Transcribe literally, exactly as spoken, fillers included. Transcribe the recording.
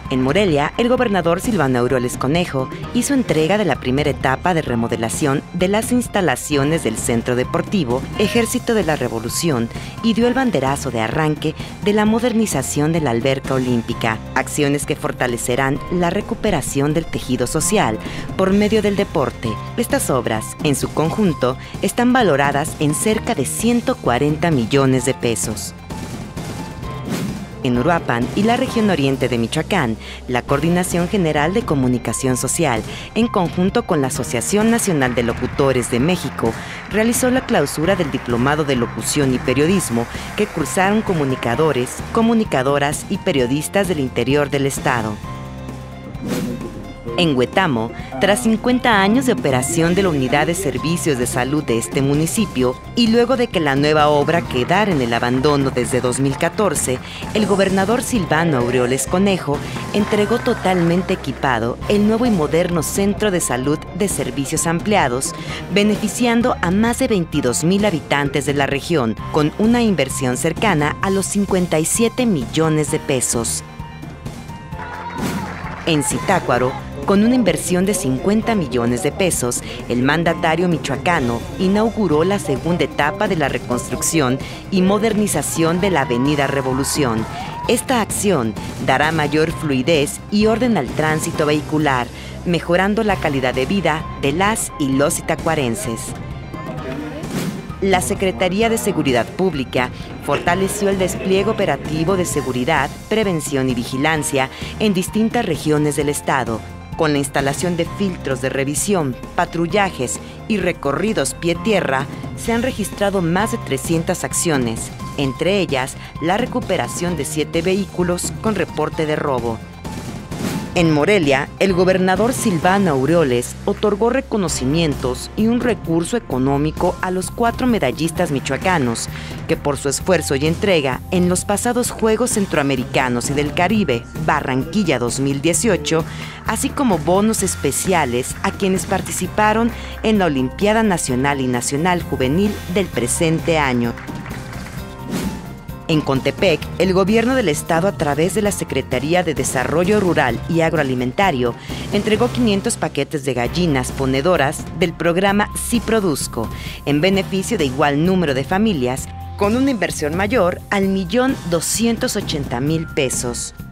En Morelia, el gobernador Silvano Aureoles Conejo hizo entrega de la primera etapa de remodelación de las instalaciones del Centro Deportivo Ejército de la Revolución y dio el banderazo de arranque de la modernización de la alberca olímpica, acciones que fortalecerán la recuperación del tejido social por medio del deporte. Estas obras, en su conjunto, están valoradas en cerca de ciento cuarenta millones de pesos. En Uruapan y la región oriente de Michoacán, la Coordinación General de Comunicación Social, en conjunto con la Asociación Nacional de Locutores de México, realizó la clausura del Diplomado de Locución y Periodismo que cursaron comunicadores, comunicadoras y periodistas del interior del estado. En Huetamo, tras cincuenta años de operación de la Unidad de Servicios de Salud de este municipio y luego de que la nueva obra quedara en el abandono desde dos mil catorce, el gobernador Silvano Aureoles Conejo entregó totalmente equipado el nuevo y moderno Centro de Salud de Servicios Ampliados, beneficiando a más de veintidós mil habitantes de la región, con una inversión cercana a los cincuenta y siete millones de pesos. En Zitácuaro, con una inversión de cincuenta millones de pesos, el mandatario michoacano inauguró la segunda etapa de la reconstrucción y modernización de la Avenida Revolución. Esta acción dará mayor fluidez y orden al tránsito vehicular, mejorando la calidad de vida de las y los zitacuarenses. La Secretaría de Seguridad Pública fortaleció el despliegue operativo de seguridad, prevención y vigilancia en distintas regiones del estado, con la instalación de filtros de revisión, patrullajes y recorridos pie-tierra. Se han registrado más de trescientas acciones, entre ellas la recuperación de siete vehículos con reporte de robo. En Morelia, el gobernador Silvano Aureoles otorgó reconocimientos y un recurso económico a los cuatro medallistas michoacanos que por su esfuerzo y entrega en los pasados Juegos Centroamericanos y del Caribe, Barranquilla dos mil dieciocho, así como bonos especiales a quienes participaron en la Olimpiada Nacional y Nacional Juvenil del presente año. En Contepec, el gobierno del estado, a través de la Secretaría de Desarrollo Rural y Agroalimentario, entregó quinientos paquetes de gallinas ponedoras del programa Sí Produzco, en beneficio de igual número de familias, con una inversión mayor al millón doscientos ochenta mil pesos.